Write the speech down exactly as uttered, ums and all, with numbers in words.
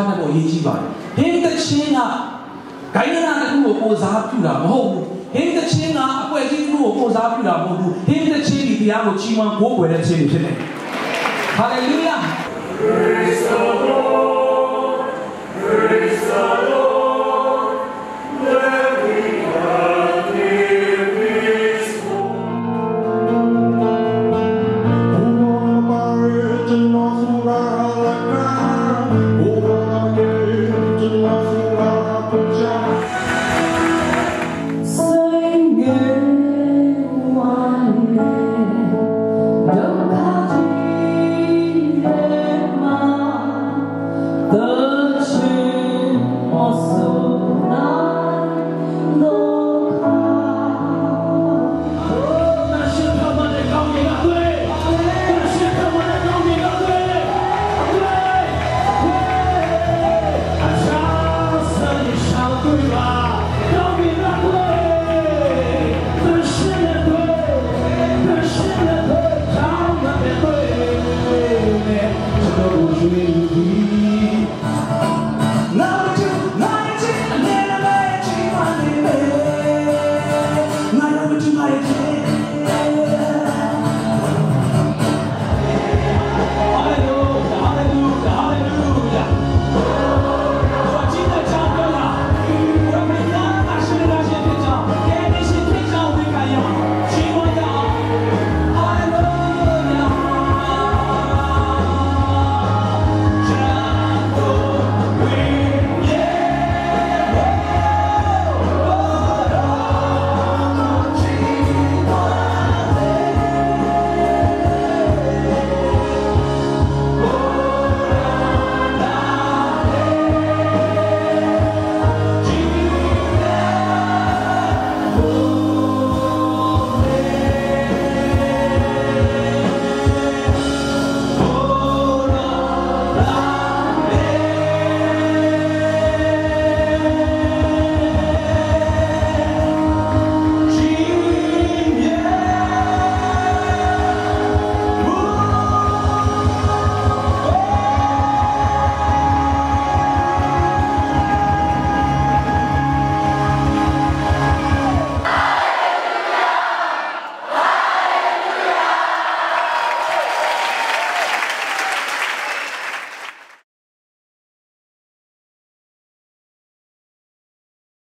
တဲ့ပေါ်ရေးကြီးပါတယ်ဟင်းတချင်းကဂိုင်းနာတစ်ခုကိုကိုစားပြုတာမဟုတ်ဘူးဟင်းတချင်းကအကွက်ကြီးတစ်ခုကိုကိုစားပြုတာမဟုတ်ဘူးဟင်းတချင်းဒီတရားကိုချီးမွမ်းကိုးကွယ်တဲ့ချင်းဖြစ်တယ်ဟာလေလုယာ